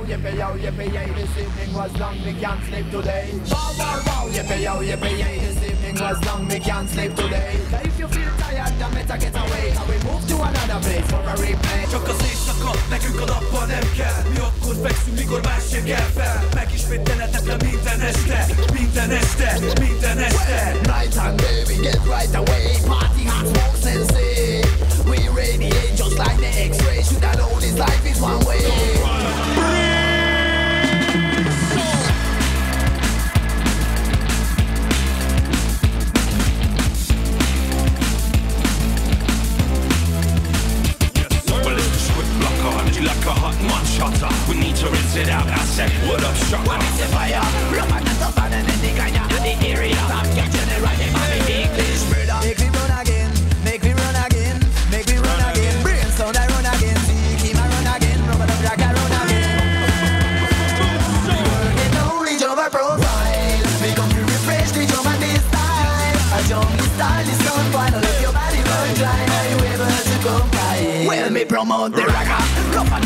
yippee, yay, this evening was long, we can't sleep today. Wow, wow, wow, yippee, yay, this evening was long, we can't sleep today. If you feel tired, then better get away, so we move to another place for a replay. Csak az éjszaka, nekünk a nappal nem kell. Mi akkor fekszünk, mikor más jön fel. Megismételhetetlen minden este, minden este, minden este. Night time, baby, get right away. Party hot, smoke sensei. We radiate just like the X-ray. Should have known this life is one way. Like a hot mud shutter. We need to rinse it out. I said, what up, shut up? It's a fire. Rough and tough and any kind of the area. I'm catching it right in my English murder. Make me run again. Make me run again. Make me run again. Brimstone, I run again. Keep my run again. Rubber the black, I run again. Working knowledge of our profile. We come to refresh the drum and this style. A jungle style is on final. If your body run dry, are you able to comply? Well, me promote the ragga.